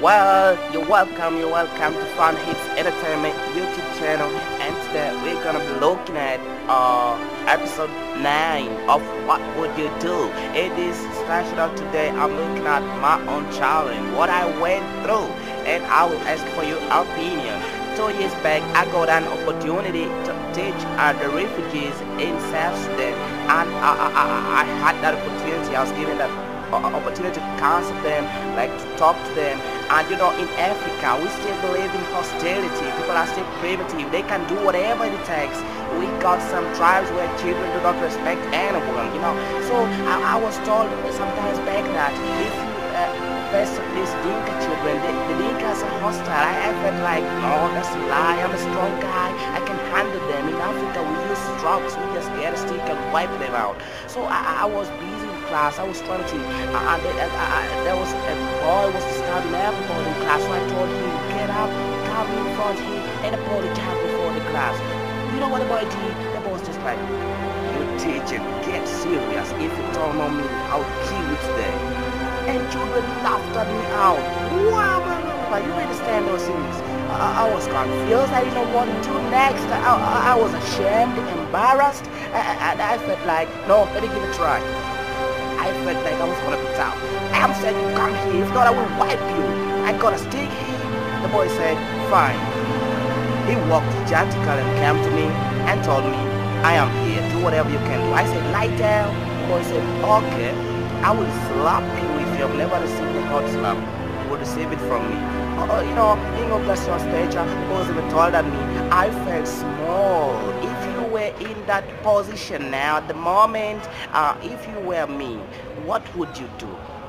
Well, you're welcome to Fun Hits Entertainment YouTube channel, and today we're gonna be looking at episode 9 of What Would You Do? It is special today. I'm looking at my own challenge, what I went through, and I will ask for your opinion. 2 years back, I got an opportunity to teach the refugees in South Sudan, and I had that opportunity. I was given that opportunity to counsel them, like to talk to them. And you know, in Africa, we still believe in hostility. People are still primitive. They can do whatever it takes. We got some tribes where children do not respect anyone, you know. So I was told sometimes back that if you face these Dinka children, the Dinkas are hostile. I felt like, no, that's a lie. I'm a strong guy. I can handle them. In Africa, we use drugs. We just get a stick and wipe them out. So I was busy class. I was trying to there was a boy was disturbing everybody in class, so I told him, get up, come in front of him and apologize before the class. You know what the boy did? The boy was just like, you teacher, get serious. If you don't know me, I'll kill you today. And children laughed at me out. Wow, you understand those things? I was confused. I didn't know what to do next. I was ashamed, embarrassed, and I felt like, no, let me give it a try. I felt like I was gonna be tough. I'm saying, come here, if not I will wipe you. I got a stick here. The boy said, fine. He walked gently and came to me and told me, I am here, do whatever you can do. I said, lie down. The boy said, okay, I will slap you if you have never received a hot slap. You will receive it from me. You know, being of blessed stature, he was even taller than me. I felt small. If you were in that position now, at the moment, if you were me, what would you do?